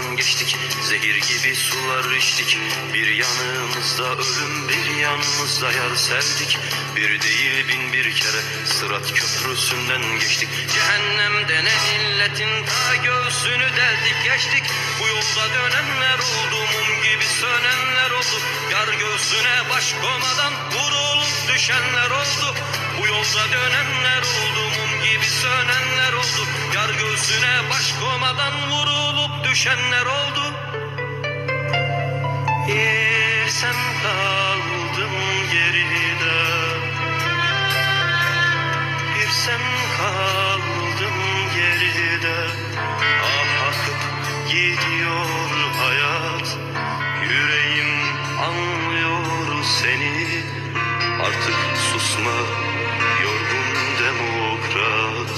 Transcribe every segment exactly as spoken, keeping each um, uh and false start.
geçtik, zehir gibi sular içtik. Bir yanımızda ölüm, bir yanımızda yar sevdik. Bir değil bin bir kere Sırat köprüsünden geçtik. Cehennemden en illetin ta göğsünü deldik geçtik. Bu yolda dönenler oldu, mum gibi sönenler oldu. Yar göğsüne baş komadan vurulup düşenler oldu. Bu yolda dönenler oldu, mum gibi sönenler oldu. Yar göğsüne baş komadan vurulup düşenler oldu. Bir sen kaldın geride, bir sen kaldın geride. Ah akıp gidiyor hayat, yüreğim anlıyor seni. Artık susma yorgun demokrat.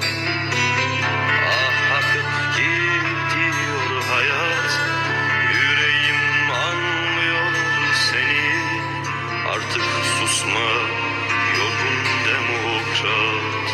Ah akıp gidiyor hayat, yüreğim anlıyor seni. Artık susma yorgun demokrat.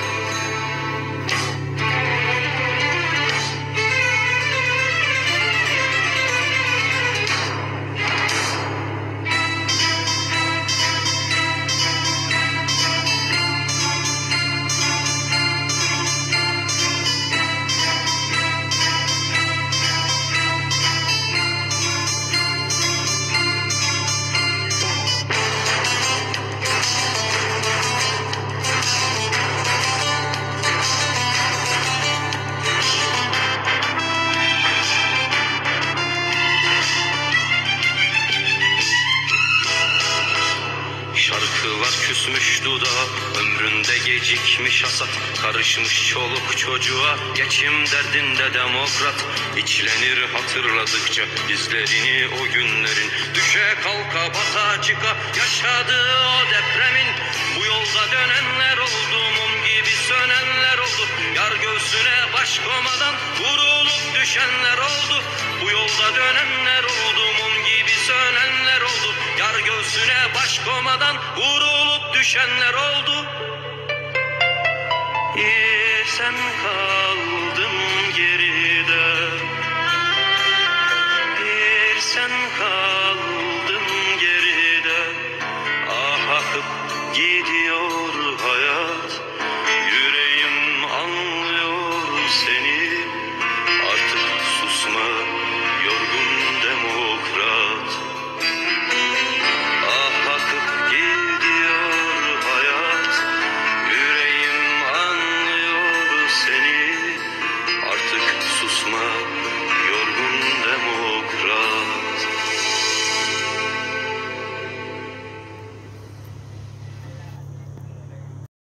Şarkılar küsmüş dudağa, ömründe gecikmiş hasat. Karışmış çoluk çocuğa, geçim derdinde demokrat. İçlenir hatırladıkça izlerini o günlerin. Düşe kalka bata çıka yaşadığı o depremin. Bu yolda dönenler oldu, mum gibi sönenler oldu. Yar göğsüne baş komadan vurulup düşenler oldu. Bu yolda dönenler oldu, mum gibi sönenler oldu. Yar göğsüne baş komadan vurulup düşenler oldu. Bir sen kaldın geride, bir sen kaldın